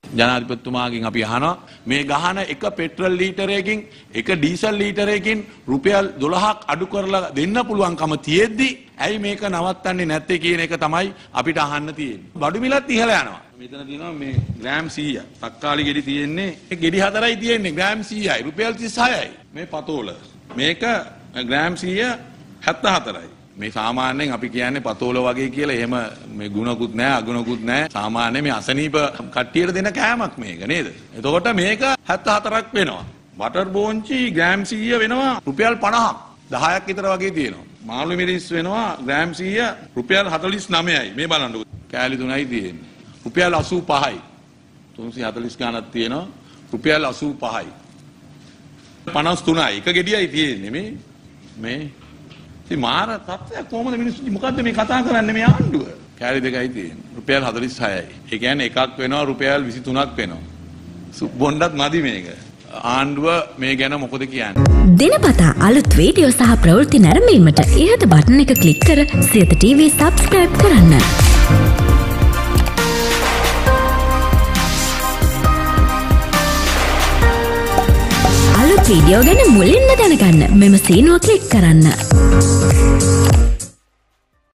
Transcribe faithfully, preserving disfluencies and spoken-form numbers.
ජනාධිපතිතුමාගෙන් අපි අහනවා මේ ගහන එක පෙට්‍රල් ලීටරයකින් එක ඩීසල් ලීටරයකින් රුපියල් දොළහක් අඩු කරලා දෙන්න පුළුවන්කම තියෙද්දි ඇයි මේක නවත්තන්නේ නැත්තේ කියන එක තමයි අපිට අහන්න තියෙන්නේ. බඩු මිලත් ඉහළ යනවා. මෙතන තියෙනවා මේ ග්‍රෑම් සීයක්. තක්කාලි ගෙඩි තියෙන්නේ ගෙඩි හතරයි තියෙන්නේ ග්‍රෑම් සීයයි. රුපියල් තිස් හයයි. මේ පතෝල. මේක ග්‍රෑම් සීය හැත්තෑ හතරයි. මේ සාමාන්‍යයෙන් අපි කියන්නේ පතෝල වගේ කියලා එහෙම මේ ගුණකුත් නැහැ අගුණකුත් නැහැ. සාමාන්‍ය මේ අසනීප කට්ටියට දෙන කෑමක් මේක නේද? එතකොට මේක හැත්තෑ හතරක් වෙනවා. බටර් බෝංචි ග්‍රෑම් සීය වෙනවා රුපියල් පනහක්. දහයක් විතර වගේ තියෙනවා. මාළු මිරිස් වෙනවා ග්‍රෑම් සීය රුපියල් හතළිස් නවයයි. මේ බලන්නකො. කෑලි තුනයි තියෙන්නේ. රුපියල් අසූ පහයි. තුන්සිය හතළිස් ගාණක් තියෙනවා. රුපියල් අසූ පහයි. පනස් තුනයි. එක ගෙඩියයි තියෙන්නේ මේ මේ ඉතින් මාර තත්ත්වයක් කොහොමද මිනිස්සු මොකද්ද මේ කතා කරන්නේ මේ ආණ්ඩුව? කෑලි දෙකයි තියෙන්නේ. රුපියල් හතළිස් හයයි. ඒ කියන්නේ එකක් වෙනවා රුපියල් විසි තුනක් වෙනවා. බොණ්ඩත් මදි මේක. ආණ්ඩුව මේ ගැන මොකද කියන්නේ? දිනපතා අලුත් වීඩියෝ සහ ප්‍රවෘත්ති නැරඹීමට ඉහත බටන් එක ක්ලික් කර සියත ටීවී සබ්ස්ක්‍රයිබ් කරන්න. අලුත් වීඩියෝ ගැන මුලින්ම දැනගන්න මෙම සීනුව ක්ලික් කරන්න.